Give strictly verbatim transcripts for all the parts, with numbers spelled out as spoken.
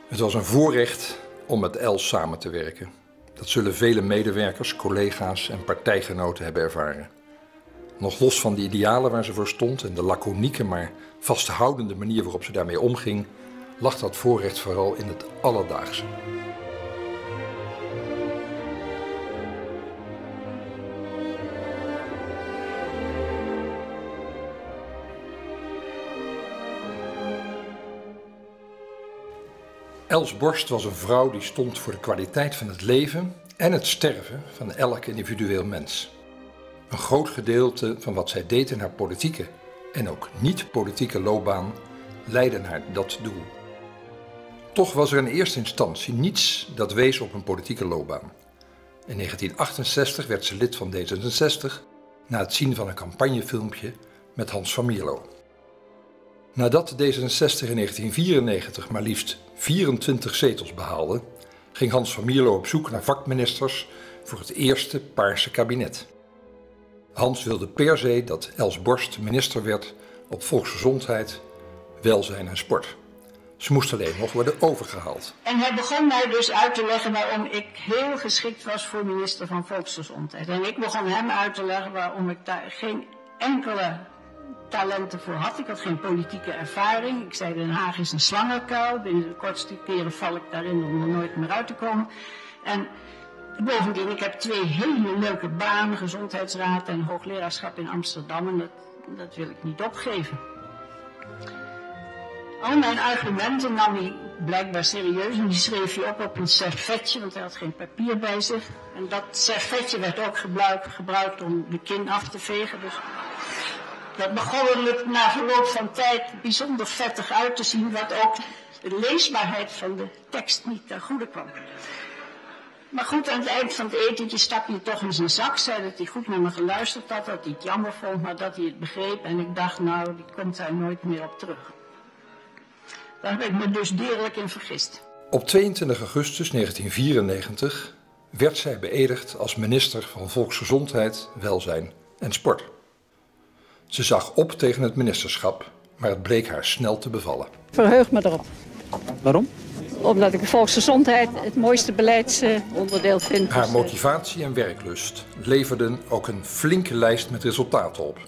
Het was een voorrecht om met Els samen te werken. Dat zullen vele medewerkers, collega's en partijgenoten hebben ervaren. Nog los van de idealen waar ze voor stond en de laconieke maar vasthoudende manier waarop ze daarmee omging, lag dat voorrecht vooral in het alledaagse. Els Borst was een vrouw die stond voor de kwaliteit van het leven en het sterven van elk individueel mens. Een groot gedeelte van wat zij deed in haar politieke en ook niet-politieke loopbaan leidde naar dat doel. Toch was er in eerste instantie niets dat wees op een politieke loopbaan. In negentien achtenzestig werd ze lid van D zesenzestig na het zien van een campagnefilmpje met Hans van Mierlo. Nadat D zesenzestig in negentien vierennegentig maar liefst vierentwintig zetels behaalde, ging Hans van Mierlo op zoek naar vakministers voor het eerste Paarse kabinet. Hans wilde per se dat Els Borst minister werd op volksgezondheid, welzijn en sport. Ze moest alleen nog worden overgehaald. En hij begon mij dus uit te leggen waarom ik heel geschikt was voor minister van Volksgezondheid. En ik begon hem uit te leggen waarom ik daar geen enkele talenten voor had. Ik had geen politieke ervaring. Ik zei Den Haag is een slangenkuil. Binnen de kortste keren val ik daarin om er nooit meer uit te komen. En bovendien, ik heb twee hele leuke banen, gezondheidsraad en hoogleraarschap in Amsterdam. En dat, dat wil ik niet opgeven. Al mijn argumenten nam hij blijkbaar serieus en die schreef hij op op een servetje, want hij had geen papier bij zich. En dat servetje werd ook gebruikt, gebruikt om de kin af te vegen. Dus dat begon er na verloop van tijd bijzonder vettig uit te zien, wat ook de leesbaarheid van de tekst niet ten goede kwam. Maar goed, aan het eind van het etentje stak hij toch in zijn zak, zei dat hij goed naar me geluisterd had, dat hij het jammer vond, maar dat hij het begreep. En ik dacht, nou, die komt daar nooit meer op terug. Daar heb ik me dus deerlijk in vergist. Op tweeëntwintig augustus negentien vierennegentig werd zij beëdigd als minister van Volksgezondheid, Welzijn en Sport. Ze zag op tegen het ministerschap, maar het bleek haar snel te bevallen. Verheug me erop. Waarom? Omdat ik volksgezondheid het mooiste beleidsonderdeel vind. Haar motivatie en werklust leverden ook een flinke lijst met resultaten op.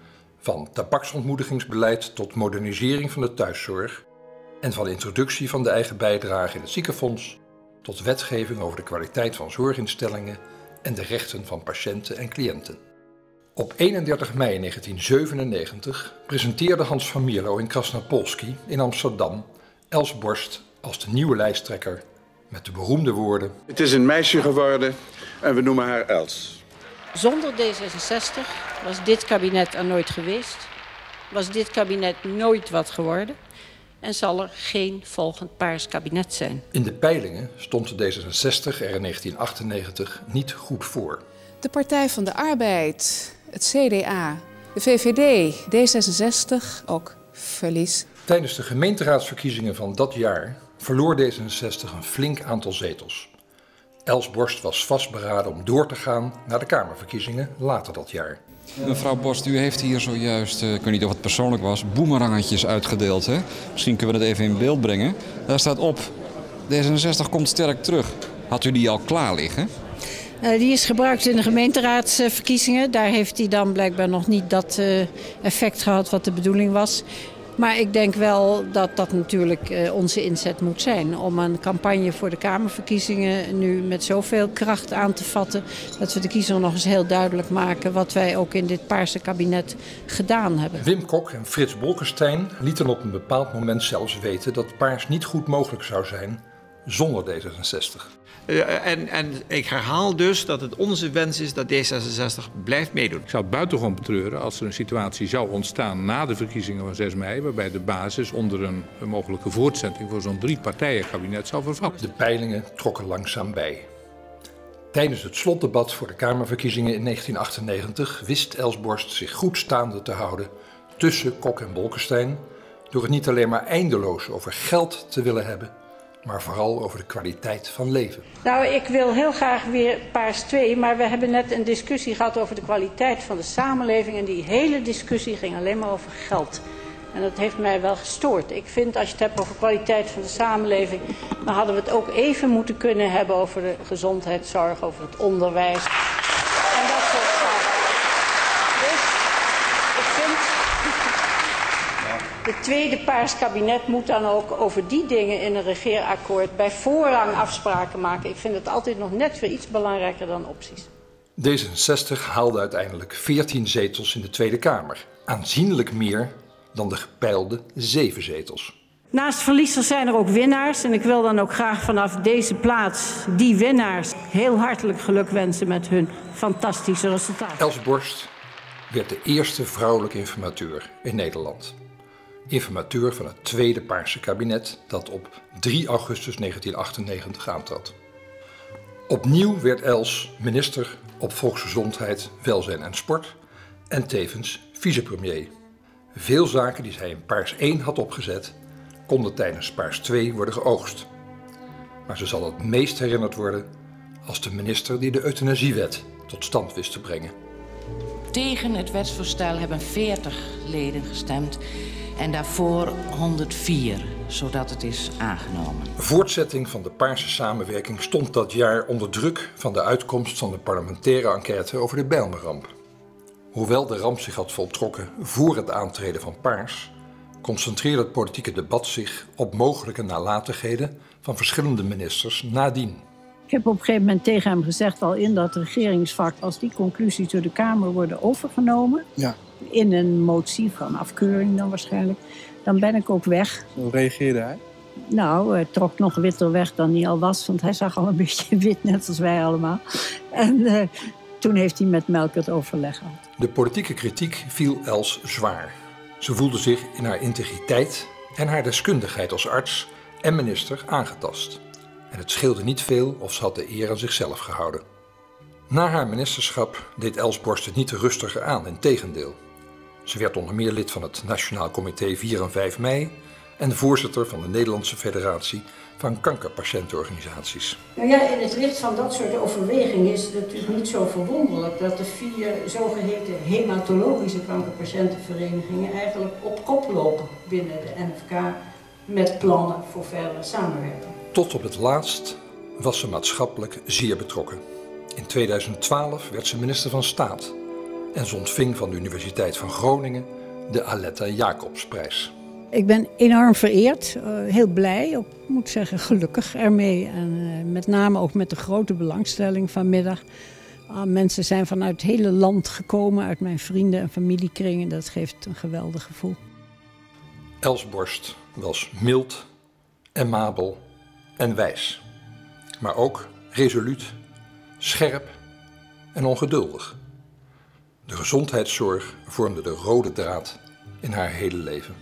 Van tabaksontmoedigingsbeleid tot modernisering van de thuiszorg en van de introductie van de eigen bijdrage in het ziekenfonds tot wetgeving over de kwaliteit van zorginstellingen en de rechten van patiënten en cliënten. Op eenendertig mei negentien zevenennegentig presenteerde Hans van Mierlo in Krasnapolski in Amsterdam Els Borst als de nieuwe lijsttrekker met de beroemde woorden: Het is een meisje geworden en we noemen haar Els. Zonder D zesenzestig was dit kabinet er nooit geweest, was dit kabinet nooit wat geworden en zal er geen volgend Paars kabinet zijn. In de peilingen stond de D zesenzestig er in negentien achtennegentig niet goed voor. De Partij van de Arbeid, het C D A, de V V D, D zesenzestig, ook verlies. Tijdens de gemeenteraadsverkiezingen van dat jaar verloor D zesenzestig een flink aantal zetels. Els Borst was vastberaden om door te gaan naar de Kamerverkiezingen later dat jaar. Mevrouw Borst, u heeft hier zojuist, ik weet niet of het persoonlijk was, boemerangetjes uitgedeeld. Hè? Misschien kunnen we dat even in beeld brengen. Daar staat op, D zesenzestig komt sterk terug. Had u die al klaar liggen? Uh, die is gebruikt in de gemeenteraadsverkiezingen. Daar heeft hij dan blijkbaar nog niet dat uh, effect gehad wat de bedoeling was. Maar ik denk wel dat dat natuurlijk uh, onze inzet moet zijn. Om een campagne voor de Kamerverkiezingen nu met zoveel kracht aan te vatten. Dat we de kiezer nog eens heel duidelijk maken wat wij ook in dit Paarse kabinet gedaan hebben. Wim Kok en Frits Bolkestein lieten op een bepaald moment zelfs weten dat Paars niet goed mogelijk zou zijn zonder D zesenzestig. Uh, en, en ik herhaal dus dat het onze wens is dat D zesenzestig blijft meedoen. Ik zou het buitengewoon betreuren als er een situatie zou ontstaan na de verkiezingen van zes mei... waarbij de basis onder een, een mogelijke voortzetting voor zo'n drie partijenkabinet zou vervallen. De peilingen trokken langzaam bij. Tijdens het slotdebat voor de Kamerverkiezingen in negentien achtennegentig wist Els Borst zich goed staande te houden tussen Kok en Bolkestein door het niet alleen maar eindeloos over geld te willen hebben, maar vooral over de kwaliteit van leven. Nou, ik wil heel graag weer Paars twee, maar we hebben net een discussie gehad over de kwaliteit van de samenleving en die hele discussie ging alleen maar over geld. En dat heeft mij wel gestoord. Ik vind, als je het hebt over kwaliteit van de samenleving, dan hadden we het ook even moeten kunnen hebben over de gezondheidszorg, over het onderwijs. En dat soort zaken. Dus ik vind, het tweede Paars kabinet moet dan ook over die dingen in een regeerakkoord bij voorrang afspraken maken. Ik vind het altijd nog net weer iets belangrijker dan opties. D zesenzestig haalde uiteindelijk veertien zetels in de Tweede Kamer. Aanzienlijk meer dan de gepeilde zeven zetels. Naast verliezers zijn er ook winnaars. En ik wil dan ook graag vanaf deze plaats die winnaars heel hartelijk geluk wensen met hun fantastische resultaat. Els Borst werd de eerste vrouwelijke informateur in Nederland. Informateur van het tweede Paarse kabinet dat op drie augustus negentien achtennegentig aantrad. Opnieuw werd Els minister op Volksgezondheid, Welzijn en Sport en tevens vicepremier. Veel zaken die zij in Paars één had opgezet, konden tijdens Paars twee worden geoogst. Maar ze zal het meest herinnerd worden als de minister die de euthanasiewet tot stand wist te brengen. Tegen het wetsvoorstel hebben veertig leden gestemd en daarvoor honderdvier, zodat het is aangenomen. Voortzetting van de Paarse samenwerking stond dat jaar onder druk van de uitkomst van de parlementaire enquête over de Bijlmerramp. Hoewel de ramp zich had voltrokken voor het aantreden van Paars, concentreerde het politieke debat zich op mogelijke nalatigheden van verschillende ministers nadien. Ik heb op een gegeven moment tegen hem gezegd al in dat regeringsvak, als die conclusies door de Kamer worden overgenomen, ja. in een motie van afkeuring dan waarschijnlijk, dan ben ik ook weg. Hoe reageerde hij? Nou, hij trok nog witter weg dan hij al was, want hij zag al een beetje wit, net als wij allemaal. En uh, toen heeft hij met Melkert overleg gehad. De politieke kritiek viel Els zwaar. Ze voelde zich in haar integriteit en haar deskundigheid als arts en minister aangetast. En het scheelde niet veel of ze had de eer aan zichzelf gehouden. Na haar ministerschap deed Els Borst het niet rustiger aan, integendeel. Ze werd onder meer lid van het Nationaal Comité vier en vijf mei en voorzitter van de Nederlandse Federatie van Kankerpatiëntenorganisaties. Nou ja, in het licht van dat soort overwegingen is het natuurlijk niet zo verwonderlijk dat de vier zogeheten hematologische kankerpatiëntenverenigingen eigenlijk op kop lopen binnen de N F K met plannen voor verdere samenwerking. Tot op het laatst was ze maatschappelijk zeer betrokken. In tweeduizend twaalf werd ze minister van Staat en ze ontving van de Universiteit van Groningen de Aletta Jacobsprijs. Ik ben enorm vereerd, heel blij, ik moet zeggen gelukkig ermee. En met name ook met de grote belangstelling vanmiddag. Mensen zijn vanuit het hele land gekomen, uit mijn vrienden- en familiekringen. Dat geeft een geweldig gevoel. Els Borst was mild, amabel en wijs. Maar ook resoluut, scherp en ongeduldig. De gezondheidszorg vormde de rode draad in haar hele leven.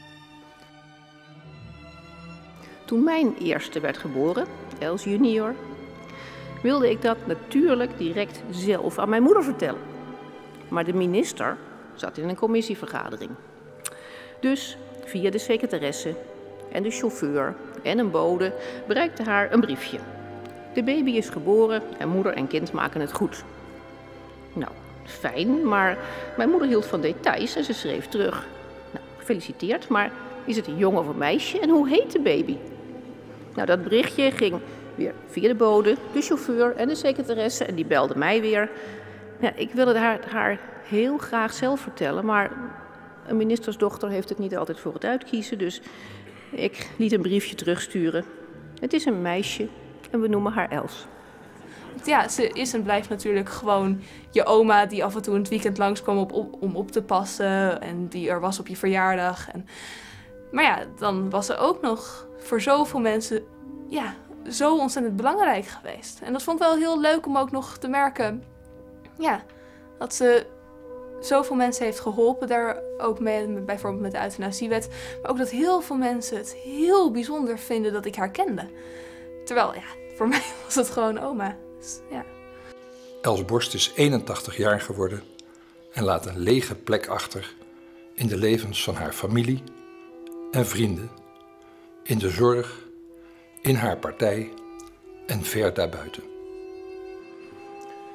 Toen mijn eerste werd geboren, Els junior, wilde ik dat natuurlijk direct zelf aan mijn moeder vertellen. Maar de minister zat in een commissievergadering. Dus via de secretaresse en de chauffeur en een bode bereikte haar een briefje. De baby is geboren en moeder en kind maken het goed. Nou, fijn, maar mijn moeder hield van details en ze schreef terug. Nou, gefeliciteerd, maar is het een jongen of een meisje en hoe heet de baby? Nou, dat berichtje ging weer via de bode, de chauffeur en de secretaresse en die belde mij weer. Ja, ik wilde haar, haar heel graag zelf vertellen, maar een ministersdochter heeft het niet altijd voor het uitkiezen, dus ik liet een briefje terugsturen. Het is een meisje en we noemen haar Els. Ja, ze is en blijft natuurlijk gewoon je oma die af en toe in het weekend langskwam op, op, om op te passen en die er was op je verjaardag. En, maar ja, dan was ze ook nog voor zoveel mensen ja, zo ontzettend belangrijk geweest. En dat vond ik wel heel leuk om ook nog te merken ja, dat ze zoveel mensen heeft geholpen daar ook mee, bijvoorbeeld met de euthanasiewet. Maar ook dat heel veel mensen het heel bijzonder vinden dat ik haar kende. Terwijl, ja, voor mij was het gewoon oma. Dus, ja. Els Borst is eenentachtig jaar geworden en laat een lege plek achter in de levens van haar familie en vrienden, in de zorg, in haar partij en ver daarbuiten.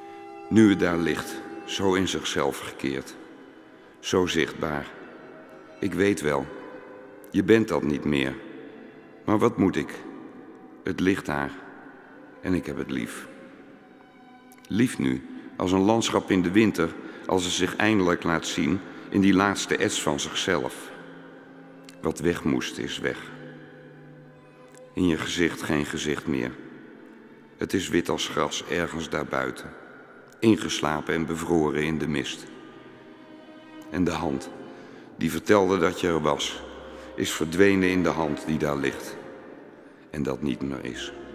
Nu het daar ligt, zo in zichzelf gekeerd, zo zichtbaar, Ik weet wel, je bent dat niet meer. Maar wat moet ik? Het ligt daar en ik heb het lief. Lief nu, als een landschap in de winter, als het zich eindelijk laat zien in die laatste ets van zichzelf. Wat weg moest, is weg. In je gezicht geen gezicht meer. Het is wit als gras ergens daarbuiten, ingeslapen en bevroren in de mist. En de hand, die vertelde dat je er was, is verdwenen in de hand die daar ligt en dat niet meer is.